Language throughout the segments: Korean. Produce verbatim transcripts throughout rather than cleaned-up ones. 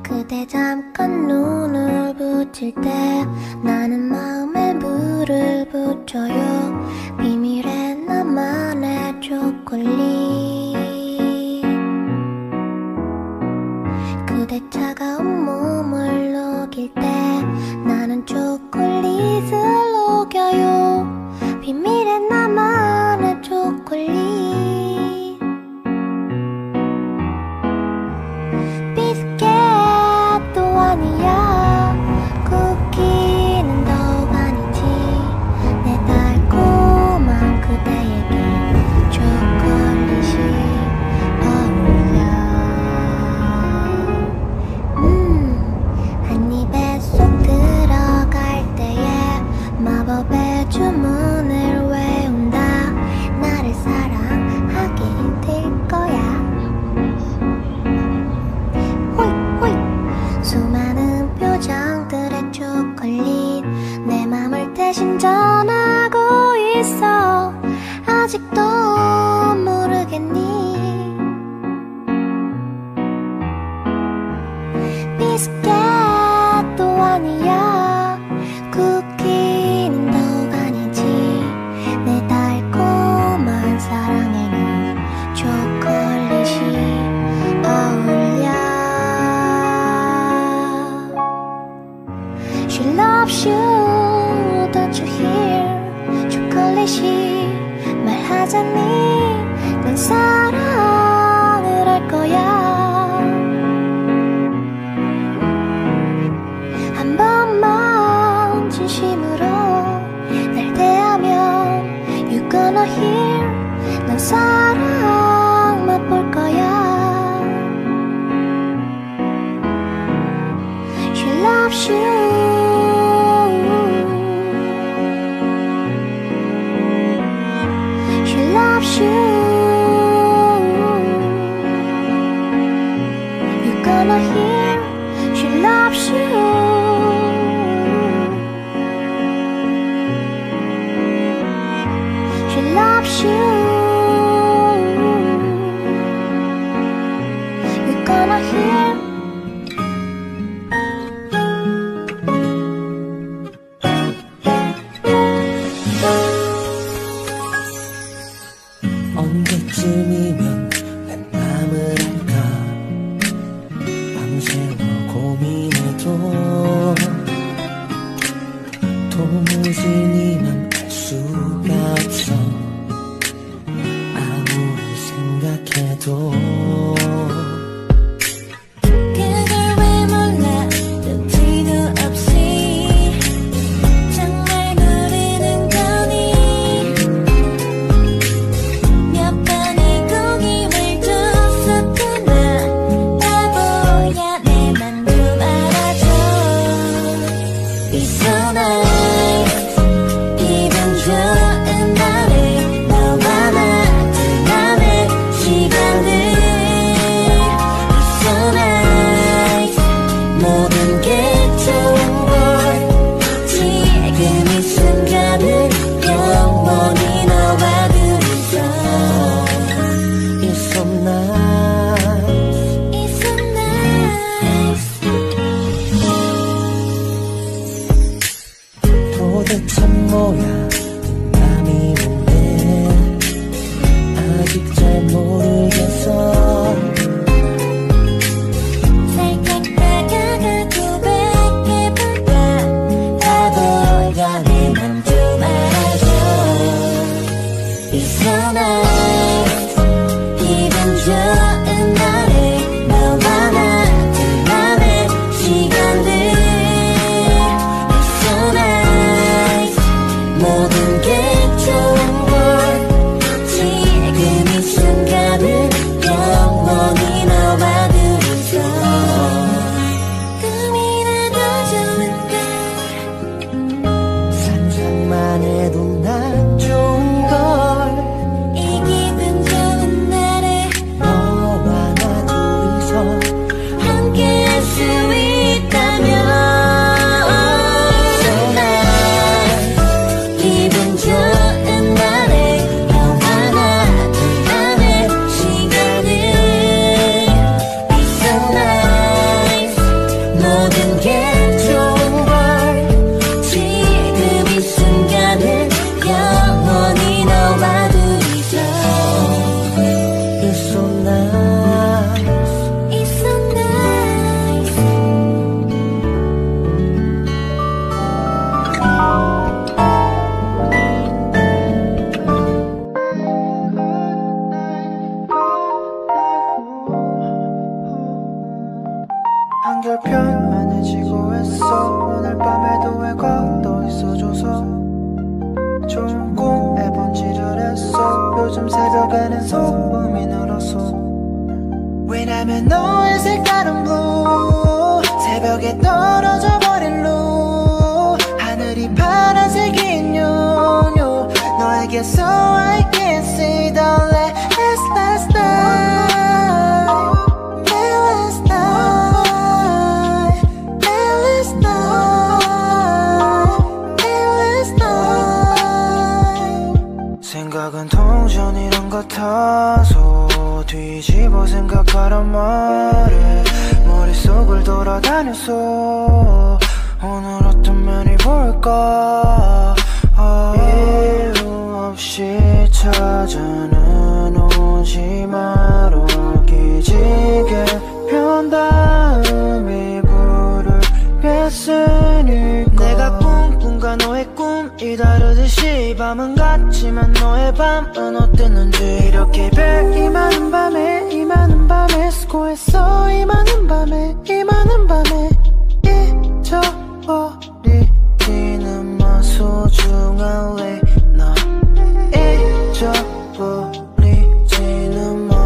그대 잠깐 눈을 붙일 때 나는 마음에 물을 붙여요. 비밀의 나만의 초콜릿. 그대 차가운 몸을 녹일 때 나는 초콜릿을 녹여요. 비밀의 나만의 초콜릿. 비스켓도 아니야, 쿠키는 더욱 아니지. 내 달콤한 그대에게 초콜릿이 어울려. 음, 한 입에 쏙 들어갈 때에 마법의 주문을 외운다. 나를 사랑하게 될 거야. 수많은 표정들의 초콜릿, 내 맘을 대신 전하고 있어. 아직도 모르겠니? 비스켓도 아니야, 쿠키는 더욱 아니지. 내 달콤한 사랑에는 초콜릿이 어울려. She loves you, don't you hear? 초콜릿이 말하자니 난 사랑을 할 거야. 한 번만 진심으로 날 대하면 You gonna hear? 난 사랑 맛볼 거야. She loves you. She loves you. You're gonna hear. She loves you. She loves you. You're gonna hear. 언제쯤이면 내 맘을 알까? 밤새워 고민해도 도무지 네 맘 알 수가 없어. 아무리 생각해도 내 한결 편안해지고 했어. 오늘 밤에도 왜 걷어 있어줘서 좋은 꿈에 번지를 했어. 요즘 새벽에는 소음이 늘었어. 왜냐면 너의 색깔은 blue. 새벽에 떨어져 버린 루. 하늘이 파란색인 요요. 너에게서 I can see the last last night. Last night. Last night. Last night. 생각은 동전이란 같아서 뒤집어 생각하란 말에 머릿속을 돌아다녔어. 오늘 어떤 면이 볼까. 아, 이유 없이 찾아는 오지 마라. 기지개 편 다음 이불을 뺐으니까. 내가 꿈꾼과 너의 꿈이 다르듯이 밤은 같지만 너의 밤은 어땠는지. 이렇게 별 이 많은 밤에 이 많은 밤에 수고했어. 이 많은 밤에 이 많은 밤에 잊어버리지는 마. 소중한 레나 잊어버리지는 마.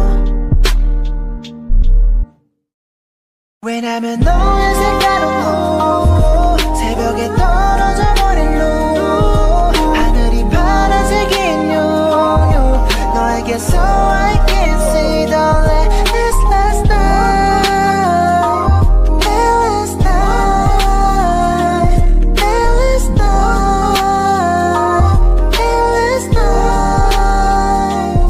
왜냐면 너의 색깔은 blue. 새벽에 떨어져 버린 루. 하늘이 파란색인 요요. 너에게서 I can see the last last night. Last night. Last night. Last night.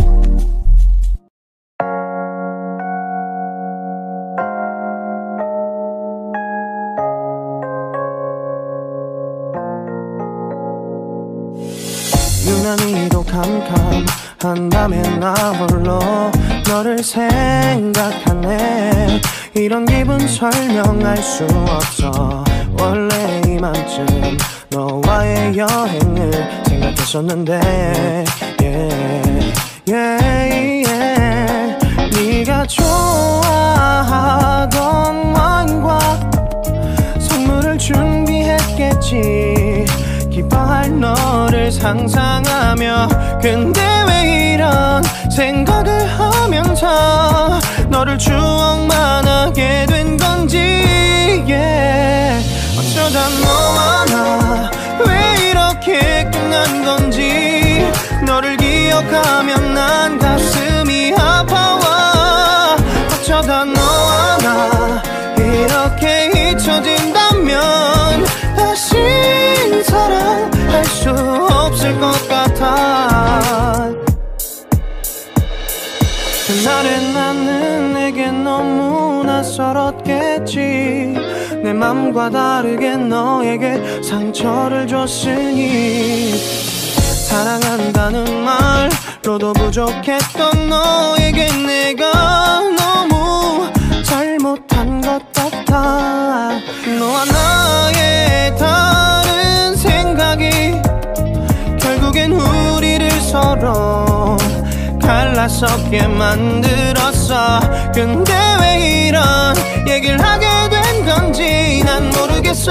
유난히도 캄캄한 밤에 나 홀로 너를 생각하네. 이런 기분 설명할 수 없어. 원래 이맘쯤 너와의 여행을 생각했었는데 yeah, yeah, yeah. 네가 좋아하던 와인과 선물을 준비했겠지. 기뻐할 너를 상상하며. 근데 왜 이런 생각을 하면서 너를 추억만 하게 된 건지 yeah. 어쩌다 너와 나 왜 이렇게 끝난 건지. 너를 기억하면 난 가슴이 아파와. 어쩌다 너와 나 이렇게 잊혀진다면 다시 사랑할 수 없을 것 같아. 그날의 나는 내게 너무 낯설었겠지. 내 맘과 다르게 너에게 상처를 줬으니. 사랑한다는 말로도 부족했던 너에게 내가 너무 잘못한 것 같아. 너와 나의 다른 생각이 결국엔 우리를 서로 갈라서게 만들었어. 근데 왜 이런 얘기를 하게 된 건지 난 모르겠어.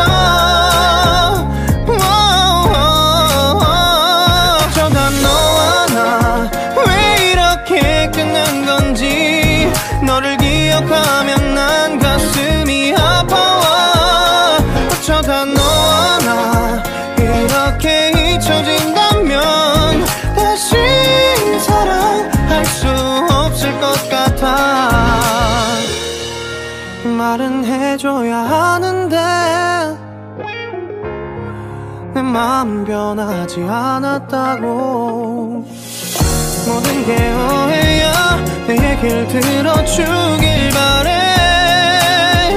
어쩌다 너와 나 왜 이렇게 끝난 건지. 너를 기억하면 난 가슴이 아파와. 어쩌다 너와 나 이렇게 잊혀진다면 다시 사랑할 수 없을 것 같아. 말은 해줘야 하는데 내 마음 변하지 않았다고. 모든 게 오해야. 내 얘기를 들어주길 바래.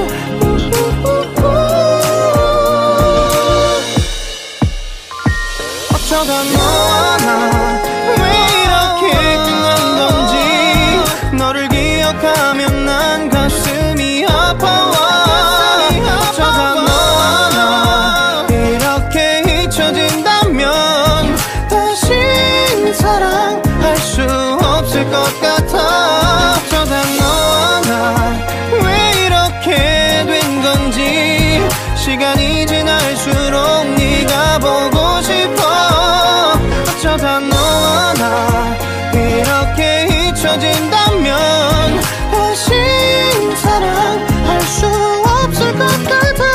어쩌다 너와 나 왜 이렇게 끝난 건지. 너를 기억하면 난 가슴이 아파와. 어쩌다 너와 나 이렇게 잊혀진다면 다시 사랑할 수 없을 것 같아. 어쩌다 너와 나 시간이 지날수록 네가 보고 싶어. 어쩌다 너와 나 이렇게 잊혀진다면 다시 사랑할 수 없을 것 같아.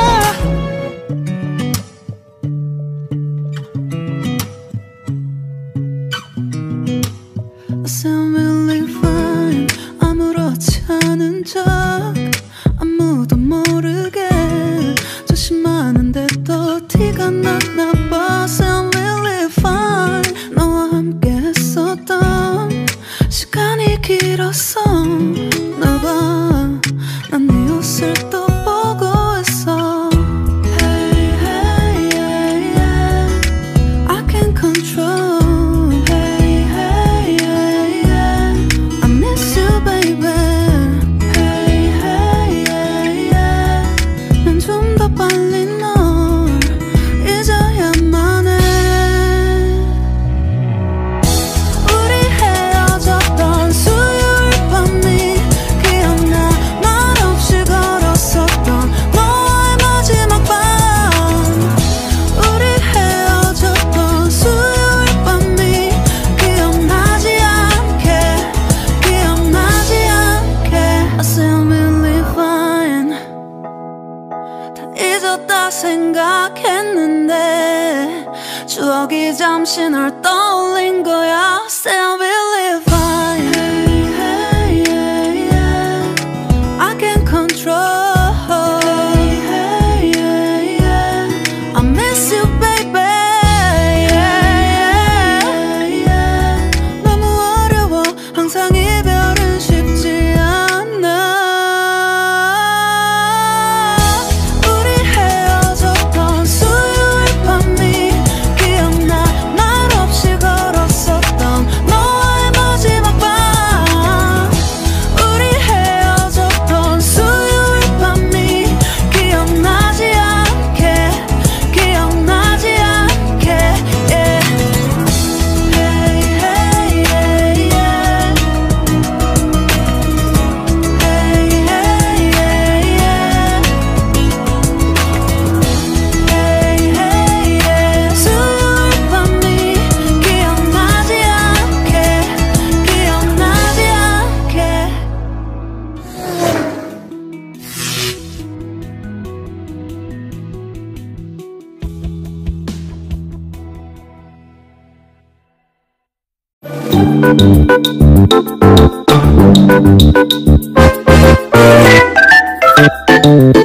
I sound really fine. 아무렇지 않은 척 아무도 모르게 조심하는데 또 티가 났나 봐. Sound really fine. 너와 함께 했었던 시간이 길었어. 나 봐, 난 네 옷을 또 보고 있어. Hey, hey, yeah, yeah. I can't control. Hey, hey, yeah, yeah. I miss you, baby. Hey, hey, yeah, yeah. 난 좀 더 빨리 널 잊어야만 해. 우리 헤어졌던 수요일 밤이 기억나. 말없이 걸었었던 너와의 마지막 밤. 우리 헤어졌던 수요일 밤이 기억나지 않게, 기억나지 않게. I sound really fine. 다 잊었다 생각했는데 추억이 잠시 널 떠올린 거야. Sound really fine. Hey, hey, yeah, yeah. I can't control. Hey, hey, yeah, yeah. I miss you, baby. Yeah, yeah, yeah. 너무 어려워. 항상 이별은 쉽지 않아. 우리 헤어졌던 수요일 밤이 기억나. 말없이 걸었었던 너와의 마지막 밤. 우리 헤어졌던 수요일 밤이 기억나지 않게, 기억나지 않게. Yeah. Hey, hey, yeah, yeah. Hey, hey, yeah, yeah. Hey, hey, yeah. 수요일 밤이 기억나지 않게, 기억나지 않게. Thank you.